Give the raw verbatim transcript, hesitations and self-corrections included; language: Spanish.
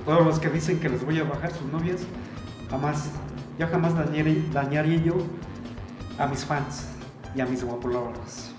todos los que dicen que les voy a bajar sus novias, jamás, yo jamás dañaré, dañaré yo a mis fans y a mis guapoloros.